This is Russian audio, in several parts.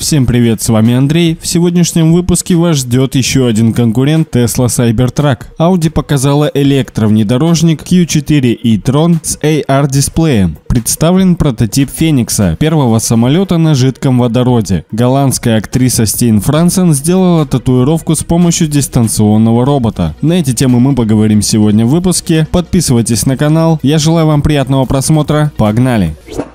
Всем привет, с вами Андрей. В сегодняшнем выпуске вас ждет еще один конкурент Tesla Cybertruck. Audi показала электровнедорожник Q4 e-tron с AR-дисплеем. Представлен прототип Феникса, первого самолета на жидком водороде. Голландская актриса Стейн Франсен сделала татуировку с помощью дистанционного робота. На эти темы мы поговорим сегодня в выпуске. Подписывайтесь на канал. Я желаю вам приятного просмотра. Погнали!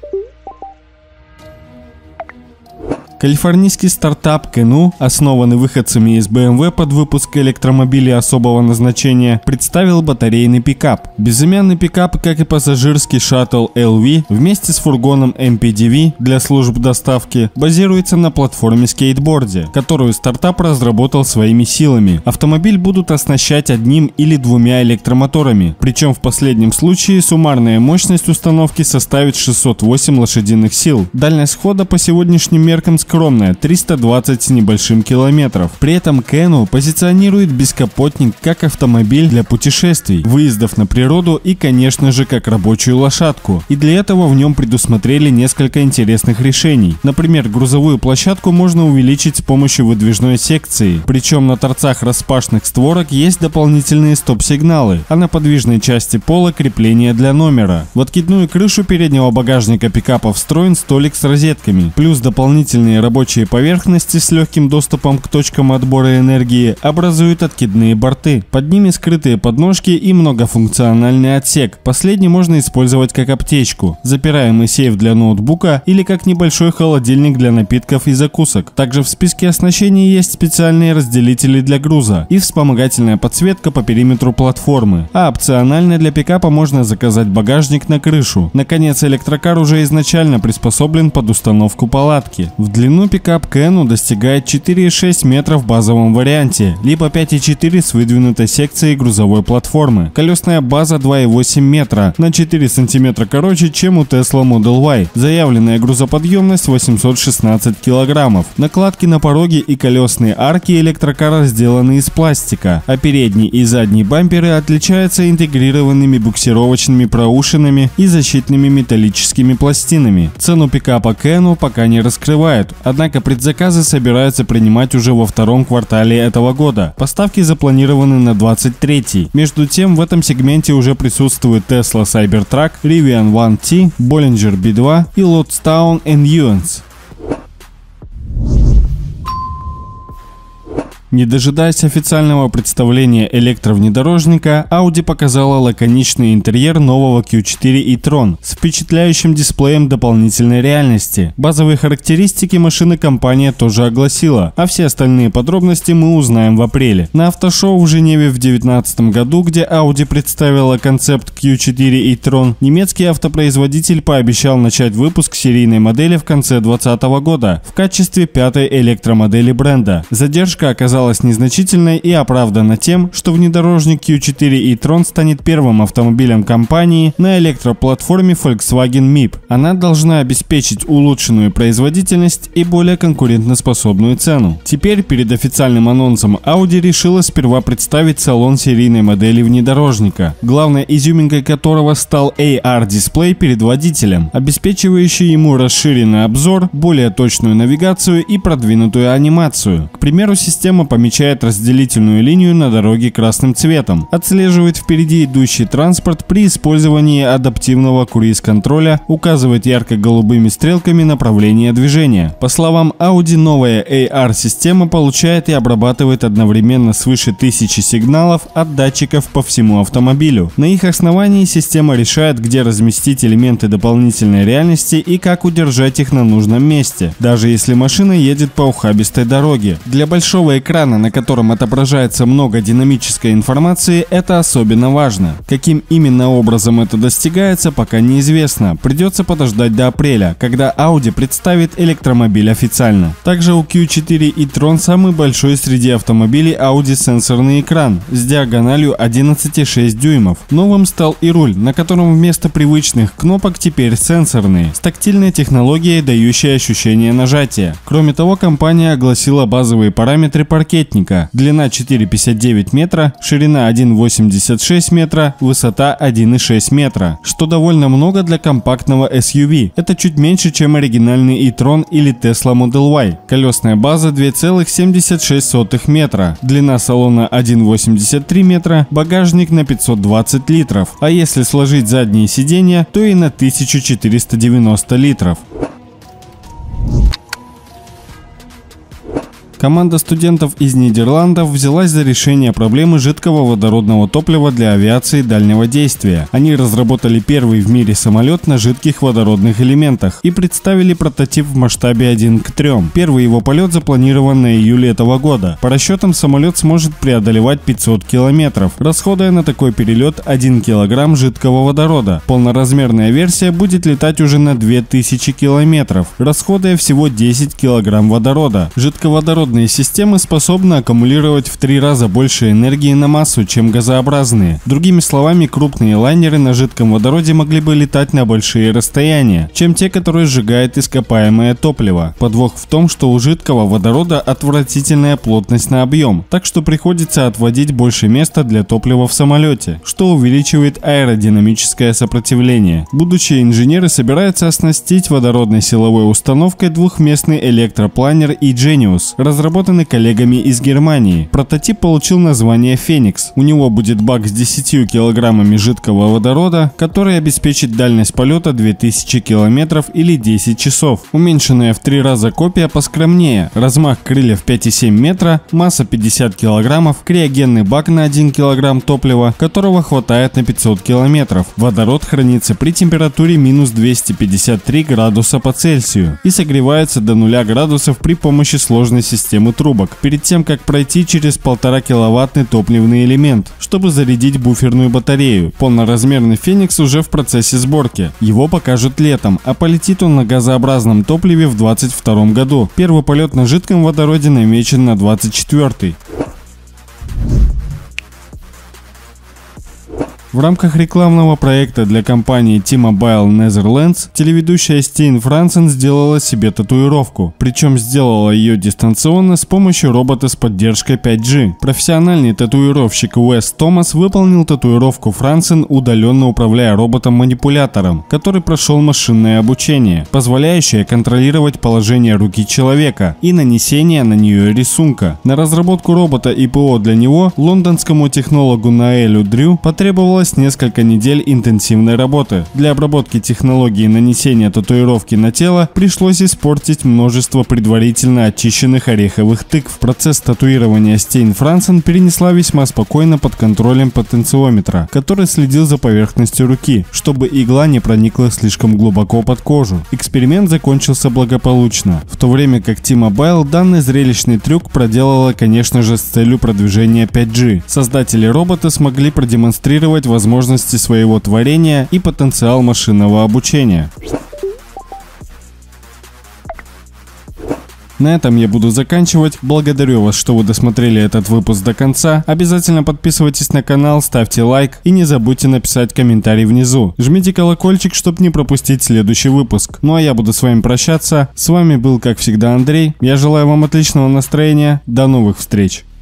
Калифорнийский стартап Canoo, основанный выходцами из BMW под выпуск электромобилей особого назначения, представил батарейный пикап. Безымянный пикап, как и пассажирский шаттл LV, вместе с фургоном MPDV для служб доставки, базируется на платформе скейтборде, которую стартап разработал своими силами. Автомобиль будут оснащать одним или двумя электромоторами, причем в последнем случае суммарная мощность установки составит 608 лошадиных сил. Дальность хода по сегодняшним меркам скромная, 320 с небольшим километров. При этом Canoo позиционирует бескапотник как автомобиль для путешествий, выездов на природу и, конечно же, как рабочую лошадку. И для этого в нем предусмотрели несколько интересных решений. Например, грузовую площадку можно увеличить с помощью выдвижной секции. Причем на торцах распашных створок есть дополнительные стоп-сигналы, а на подвижной части пола крепление для номера. В откидную крышу переднего багажника пикапа встроен столик с розетками, плюс дополнительные рабочие поверхности с легким доступом к точкам отбора энергии образуют откидные борты. Под ними скрытые подножки и многофункциональный отсек. Последний можно использовать как аптечку, запираемый сейф для ноутбука или как небольшой холодильник для напитков и закусок. Также в списке оснащения есть специальные разделители для груза и вспомогательная подсветка по периметру платформы. А опционально для пикапа можно заказать багажник на крышу. Наконец, электрокар уже изначально приспособлен под установку палатки. В длину пикап Canoo достигает 4,6 метра в базовом варианте, либо 5,4 с выдвинутой секцией грузовой платформы. Колесная база 2,8 метра, на 4 сантиметра короче, чем у Tesla Model Y. Заявленная грузоподъемность 816 килограммов. Накладки на пороги и колесные арки электрокара сделаны из пластика, а передний и задний бамперы отличаются интегрированными буксировочными проушинами и защитными металлическими пластинами. Цену пикапа Canoo пока не раскрывают, однако предзаказы собираются принимать уже во втором квартале этого года. Поставки запланированы на 23-й. Между тем, в этом сегменте уже присутствуют Tesla Cybertruck, Rivian 1T, Bollinger B2 и Lordstown Nuance. Не дожидаясь официального представления электровнедорожника, Audi показала лаконичный интерьер нового Q4 e-tron с впечатляющим дисплеем дополнительной реальности. Базовые характеристики машины компания тоже огласила, а все остальные подробности мы узнаем в апреле. На автошоу в Женеве в 2019 году, где Audi представила концепт Q4 e-tron, немецкий автопроизводитель пообещал начать выпуск серийной модели в конце 2020 года в качестве пятой электромодели бренда. Задержка оказалась незначительной и оправдана тем, что внедорожник Q4 e-tron станет первым автомобилем компании на электроплатформе Volkswagen MIP. Она должна обеспечить улучшенную производительность и более конкурентоспособную цену. Теперь перед официальным анонсом Audi решила сперва представить салон серийной модели внедорожника, главной изюминкой которого стал AR-дисплей перед водителем, обеспечивающий ему расширенный обзор, более точную навигацию и продвинутую анимацию. К примеру, система помечает разделительную линию на дороге красным цветом, отслеживает впереди идущий транспорт при использовании адаптивного круиз-контроля, указывает ярко-голубыми стрелками направление движения. По словам Audi, новая AR-система получает и обрабатывает одновременно свыше 1000 сигналов от датчиков по всему автомобилю. На их основании система решает, где разместить элементы дополнительной реальности и как удержать их на нужном месте, даже если машина едет по ухабистой дороге. Для большого экрана, на котором отображается много динамической информации, это особенно важно. Каким именно образом это достигается, пока неизвестно. Придется подождать до апреля, когда Audi представит электромобиль официально. Также у Q4 e-tron самый большой среди автомобилей Audi сенсорный экран с диагональю 11,6 дюймов. Новым стал и руль, на котором вместо привычных кнопок теперь сенсорные, с тактильной технологией, дающей ощущение нажатия. Кроме того, компания огласила базовые параметры парковки паркетника. Длина 4,59 метра, ширина 1,86 метра, высота 1,6 метра, что довольно много для компактного SUV. Это чуть меньше, чем оригинальный e-tron или Tesla Model Y. Колесная база 2,76 метра, длина салона 1,83 метра, багажник на 520 литров, а если сложить задние сиденья, то и на 1490 литров. Команда студентов из Нидерландов взялась за решение проблемы жидкого водородного топлива для авиации дальнего действия. Они разработали первый в мире самолет на жидких водородных элементах и представили прототип в масштабе 1:3. Первый его полет запланирован на июль этого года. По расчетам, самолет сможет преодолевать 500 километров, расходуя на такой перелет 1 килограмм жидкого водорода. Полноразмерная версия будет летать уже на 2000 километров, расходуя всего 10 килограмм водорода. Жидководородные системы способны аккумулировать в 3 раза больше энергии на массу, чем газообразные. Другими словами, крупные лайнеры на жидком водороде могли бы летать на большие расстояния, чем те, которые сжигают ископаемое топливо. Подвох в том, что у жидкого водорода отвратительная плотность на объем, так что приходится отводить больше места для топлива в самолете, что увеличивает аэродинамическое сопротивление. Будущие инженеры собираются оснастить водородной силовой установкой двухместный электропланер e-Genius, разработанный коллегами из Германии. Прототип получил название «Феникс». У него будет бак с 10 килограммами жидкого водорода, который обеспечит дальность полета 2000 километров или 10 часов. Уменьшенная в 3 раза копия поскромнее. Размах крыльев 5,7 метра, масса 50 килограммов, криогенный бак на 1 килограмм топлива, которого хватает на 500 километров. Водород хранится при температуре минус 253 градуса по Цельсию и согревается до 0 градусов при помощи сложной системы трубок, перед тем, как пройти через 1,5 киловаттный топливный элемент, чтобы зарядить буферную батарею. Полноразмерный Феникс уже в процессе сборки. Его покажут летом, а полетит он на газообразном топливе в 2022 году. Первый полет на жидком водороде намечен на 2024. В рамках рекламного проекта для компании T-Mobile Netherlands телеведущая Стейн Франсен сделала себе татуировку. Причем сделала ее дистанционно с помощью робота с поддержкой 5G. Профессиональный татуировщик Уэс Томас выполнил татуировку Франсен, удаленно управляя роботом-манипулятором, который прошел машинное обучение, позволяющее контролировать положение руки человека и нанесение на нее рисунка. На разработку робота и ПО для него лондонскому технологу Наэлю Дрю потребовалось несколько недель интенсивной работы. Для обработки технологии нанесения татуировки на тело пришлось испортить множество предварительно очищенных ореховых тыкв. Процесс татуирования Стейн Франсен перенесла весьма спокойно под контролем потенциометра, который следил за поверхностью руки, чтобы игла не проникла слишком глубоко под кожу. Эксперимент закончился благополучно, в то время как T-Mobile данный зрелищный трюк проделала, конечно же, с целью продвижения 5G. Создатели робота смогли продемонстрировать возможности своего творения и потенциал машинного обучения. На этом я буду заканчивать. Благодарю вас, что вы досмотрели этот выпуск до конца. Обязательно подписывайтесь на канал, ставьте лайк и не забудьте написать комментарий внизу. Жмите колокольчик, чтобы не пропустить следующий выпуск. Ну а я буду с вами прощаться. С вами был, как всегда, Андрей. Я желаю вам отличного настроения. До новых встреч.